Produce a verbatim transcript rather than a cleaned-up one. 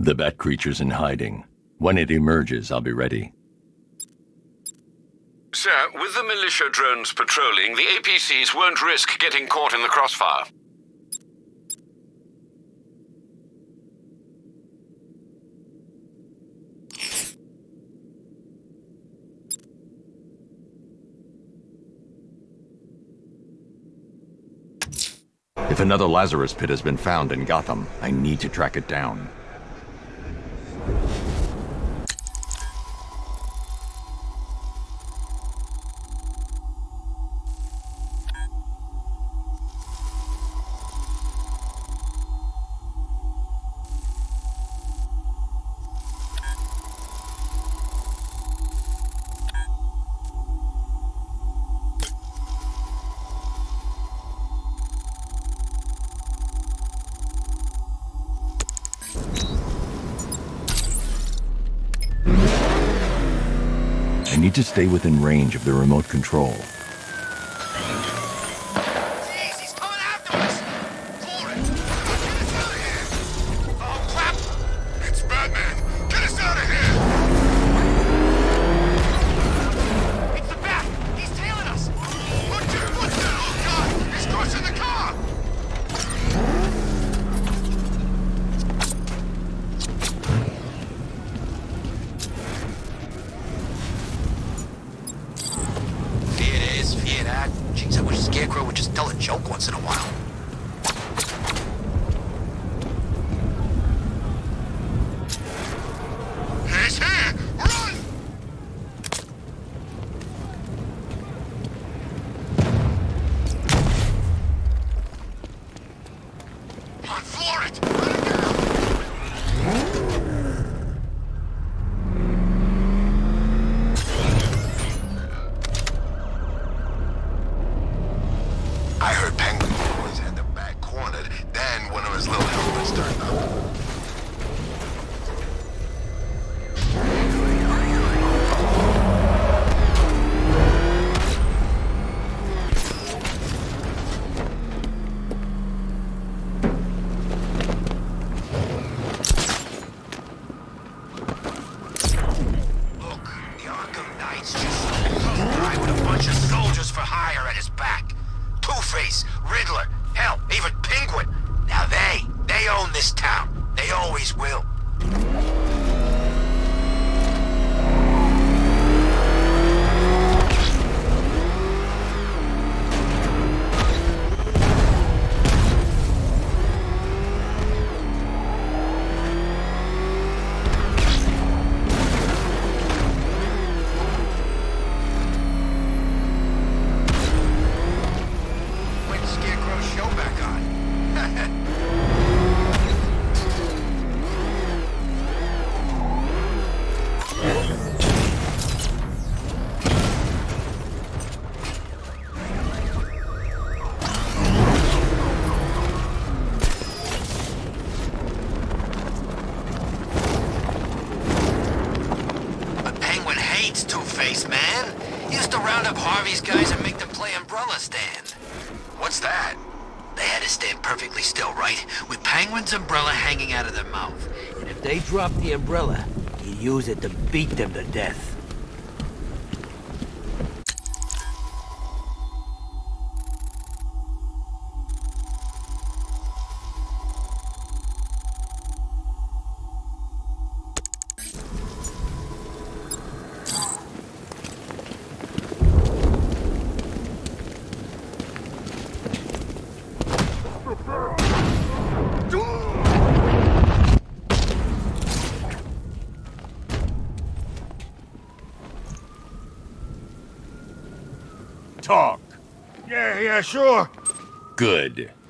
The Bat creature's in hiding. When it emerges, I'll be ready. Sir, with the militia drones patrolling, the A P Cs won't risk getting caught in the crossfire. If another Lazarus Pit has been found in Gotham, I need to track it down. I need to stay within range of the remote control. Jeez, he's coming after us! For it! Get us out of here! Oh, crap! It's Batman! Get us out of here! It's the Bat! He's tailing us! Look to the foot! Oh, God! He's crushing the car! Jeez, I wish Scarecrow would just tell a joke once in a while. He's here! Run! On for it! I heard Penguin always had the back cornered, then one of his little helmets turned up. Look, the Arkham Knight's just a guy with a bunch of soldiers for hire at his back. Two-Face, Riddler, hell, even Penguin. Now they, they own this town. They always will. Show back on. But Penguin hates Two-Face, man. He used to round up Harvey's guys and make them play Umbrella Stand. What's that? They had to stand perfectly still, right? With Penguin's umbrella hanging out of their mouth. And if they dropped the umbrella, he'd use it to beat them to death. Talk. Yeah, yeah, sure. Good.